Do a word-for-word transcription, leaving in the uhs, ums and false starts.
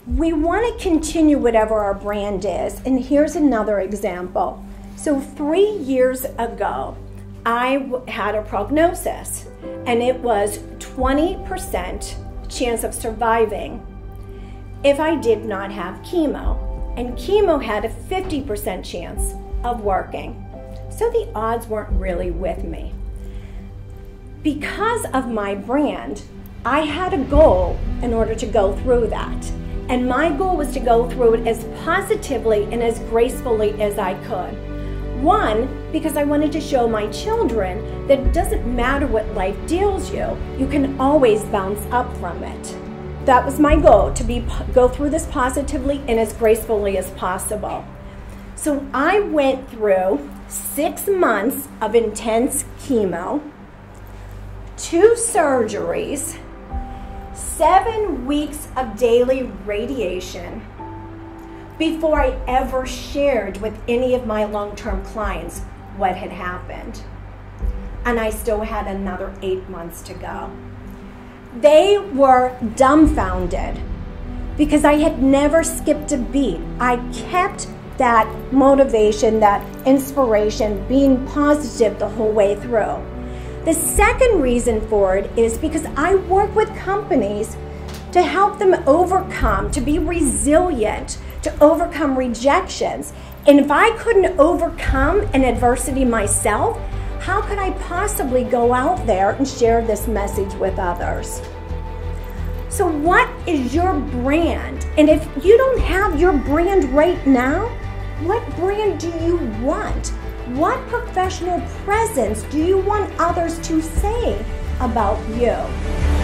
We want to continue whatever our brand is, and here's another example. So three years ago, I had a prognosis, and it was twenty percent chance of surviving if I did not have chemo, and chemo had a fifty percent chance of working. So the odds weren't really with me. Because of my brand, I had a goal in order to go through that. And my goal was to go through it as positively and as gracefully as I could. One, because I wanted to show my children that it doesn't matter what life deals you, you can always bounce up from it. That was my goal, to be go through this positively and as gracefully as possible. So I went through six months of intense chemo, two surgeries, seven weeks of daily radiation before I ever shared with any of my long-term clients what had happened. And I still had another eight months to go. They were dumbfounded because I had never skipped a beat. I kept that motivation, that inspiration, being positive the whole way through. The second reason for it is because I work with companies to help them overcome, to be resilient, to overcome rejections. And if I couldn't overcome an adversity myself, how could I possibly go out there and share this message with others? So what is your brand? And if you don't have your brand right now, what brand do you want? What professional presence do you want others to say about you?